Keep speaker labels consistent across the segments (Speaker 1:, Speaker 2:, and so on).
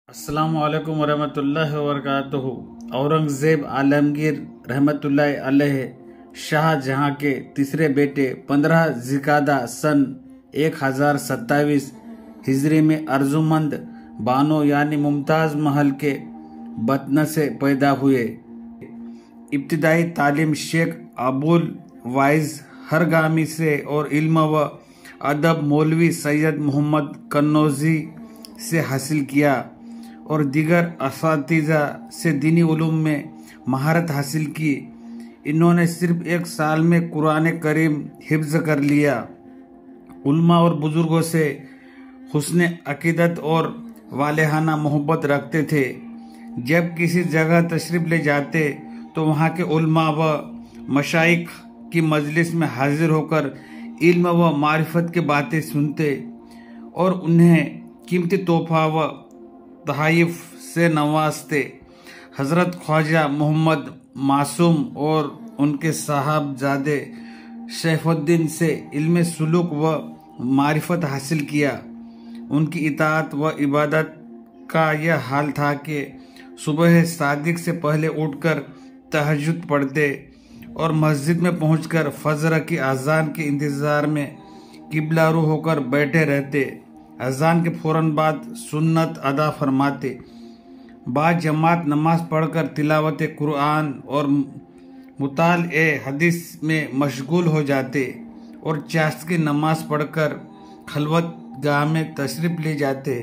Speaker 1: अस्सलामु अलैकुम वरहमतुल्लाहि वबरकातुहू। औरंगज़ेब आलमगीर रहमतुल्लाहि अलैह शाहजहां के तीसरे बेटे 15 ज़िकादा सन 1027 हिजरी में अर्जुमंद बानो यानी मुमताज़ महल के बतन से पैदा हुए। इब्तिदाई तालीम शेख अबुल वाइज हरगामी से और इल्म व अदब मौलवी सैयद मोहम्मद कन्नौजी से हासिल किया और दीगर असातिज़ा से दीनी उलूम में महारत हासिल की। इन्होंने सिर्फ एक साल में कुरान करीम हिफ्ज़ कर लिया। उल्मा और बुजुर्गों से हुस्न अकीदत और वालेहाना मोहब्बत रखते थे। जब किसी जगह तशरीफ़ ले जाते तो वहाँ के उल्मा व मशाइख की मजलिस में हाजिर होकर इल्म व मारिफत की बातें सुनते और उन्हें कीमती तोहफा व तहाइफ से नवाजते। हज़रत ख्वाजा मोहम्मद मासूम और उनके साहबजादे शैफुद्दीन से इल्म सुलूक व मारिफत हासिल किया। उनकी इताअत व इबादत का यह हाल था कि सुबह सादिक से पहले उठकर तहज्जुद पढ़ते और मस्जिद में पहुंचकर फजर की अजान के इंतज़ार में किबला रू होकर बैठे रहते। अजान के फौरन बाद सुन्नत अदा फरमाते। बाद जमात नमाज पढ़कर तिलावत कुरान और मुताल ए हदीस में मशगूल हो जाते और चाश्त की नमाज पढ़कर खलवत गाह में तशरीफ ले जाते।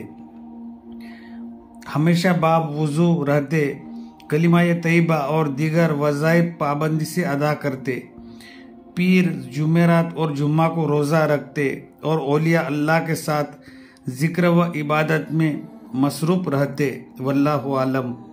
Speaker 1: हमेशा बाब वुजू रहते। कलिमा तैयबा और दीगर वज़ाइफ पाबंदी से अदा करते। पीर जुमेरात और जुम्मा को रोज़ा रखते और औलिया अल्लाह के साथ जिक्र व इबादत में मसरूफ़ रहते। वल्लाहु आलम।